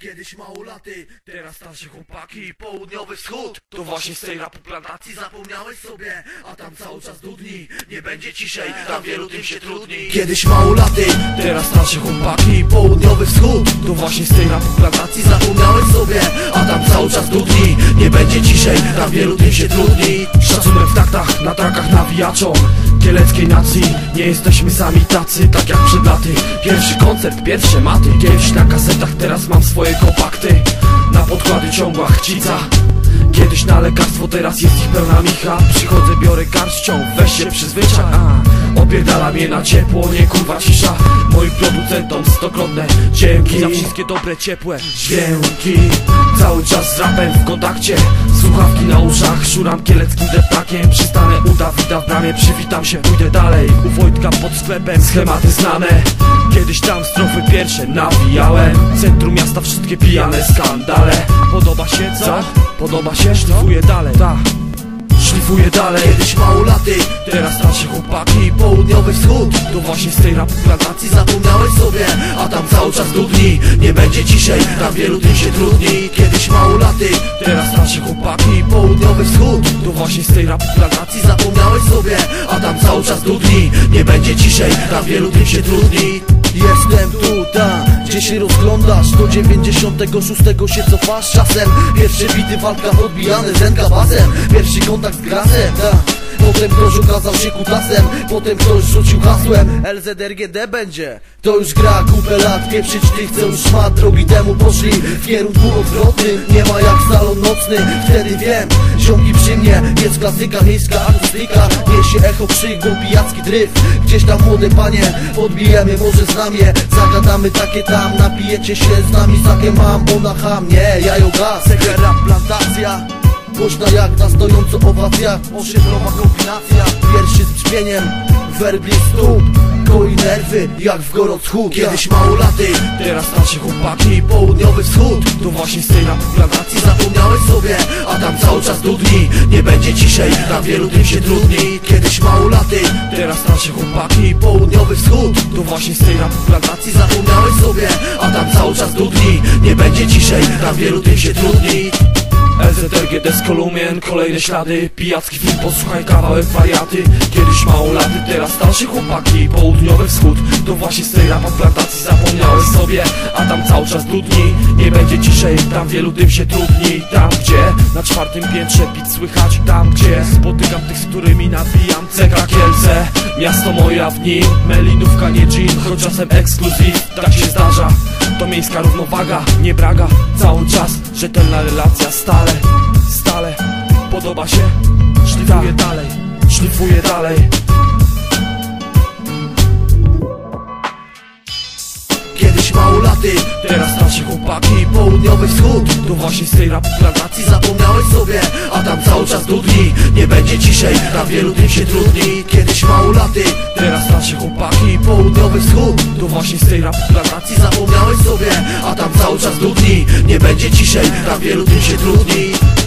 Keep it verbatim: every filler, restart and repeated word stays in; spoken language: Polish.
Kiedyś małolaty, teraz starsze chłopaki. Południowy wschód, to właśnie z tej rapu plantacji. Zapomniałeś sobie, a tam cały czas dudni. Nie będzie ciszej, tam wielu tym się trudni. Kiedyś małolaty, teraz starsze chłopaki. Południowy wschód, to właśnie z tej rapu plantacji. Zapomniałeś sobie, a tam cały czas dudni. Nie będzie ciszej, tam wielu tym się trudni. Szacunek w taktach, na trakach nawijaczom kieleckiej nacji. Nie jesteśmy sami tacy, tak jak przed laty. Pierwszy koncert, pierwsze maty. Kiedyś na kasetach, teraz mam swoje kompakty. Na podkłady ciągła chcica. Kiedyś na lekarstwo, teraz jest ich pełna micha. Przychodzę, biorę garścią, weź się przyzwyczaj. A, opierdala mnie na ciepło, nie kurwa cisza. Moim producentom stokrotne dzięki za wszystkie dobre, ciepłe dźwięki. Cały czas z rapem w kontakcie, słuchawki na uszach, szuram kieleckim deptakiem. Przystanę u Dawida w bramie, przywitam się, pójdę dalej. U Wojtka pod sklepem, schematy znane. Kiedyś tam strofy pierwsze nawijałem. Centrum miasta, wszystkie pijane skandale. Podoba się co? Podoba się? Szlifuję dalej, ta. Szlifuję dalej. Kiedyś małolaty, Teraz starsze chłopaki. południowy wschód, To właśnie z tej rapu plantacji. zapomniałeś sobie, a tam cały czas dudni. Nie będzie ciszej, tam wielu tym się trudni. Kiedyś małolaty, Teraz starsze chłopaki. południowy wschód, To właśnie z tej rapu plantacji. zapomniałeś sobie, a tam cały czas dudni. Nie będzie ciszej, tam wielu tym się trudni. Jestem tu, tam, gdzie się rozglądasz. Do dziewięćdziesiątego szóstego się cofasz czasem. Pierwsze bity, walka podbijane z enkabasem. Pierwszy kontakt z grasem, ta. Potem ktoś okazał się kutasem. Potem ktoś rzucił hasłem L Z R G D będzie. To już gra kupę lat, pieprzyć tych co już ma. Drogi temu poszli w kierunku odwrotnym. Nie ma jak salon nocny, wtedy wiem. Ziomki przy mnie, jest klasyka, miejska akustyka. Niesie echo krzyk, bo pijacki dryf. Gdzieś tam młode panie, podbijemy, może znam je. Zagadamy takie tam, napijecie się z nami. Sakę mam, ona ham, nie, jajo gaz. Seka rap plantacja, głośna jak na stojąco owacja. Osiedlowa kombinacja, pierwszy z brzmieniem werbli stóp. Koi nerwy, jak w Gorocchut. Kiedyś małolaty, Teraz starsze chłopaki. południowy wschód, To właśnie z tej rapu plantacji. zapomniałeś sobie, a tam cały czas dudni. Nie będzie ciszej, tam wielu tym się trudni. Kiedyś małolaty, Teraz starsze chłopaki. południowy wschód, To właśnie z tej rapu plantacji. zapomniałeś sobie, a tam cały czas dudni. Nie będzie ciszej, tam wielu tym się trudni. L Z R G D z Kolumien, kolejne ślady. Pijacki film, posłuchaj kawałek wariaty. Kiedyś małolaty, teraz starszy chłopaki. Południowy wschód, to właśnie z tej rapa plantacji. Zapomniałeś sobie, a tam cały czas dudni. Nie będzie ciszej, tam wielu tym się trudni. Tam gdzie, na czwartym piętrze bit słychać. Tam gdzie, spotykam tych, z którymi nawijam. C K Kielce, miasto moje, a w nim melinówka, nie gin, choć czasem ekskluzyw. Tak się zdarza, to miejska równowaga, nie braga. Cały czas, rzetelna relacja, stale, stale. Podoba się? Szlifuję dalej, szlifuję dalej. Kiedyś małolaty, Teraz starsze chłopaki. południowy wschód, To właśnie z tej rapu plantacji. zapomniałeś sobie, a tam cały czas dudni. Nie będzie ciszej, tam wielu tym się trudni. Kiedyś małolaty, Teraz starsze chłopaki. południowy wschód, To właśnie z tej rapu plantacji. zapomniałeś sobie, a tam cały czas dudni. Nie będzie ciszej, tam wielu tym się trudni.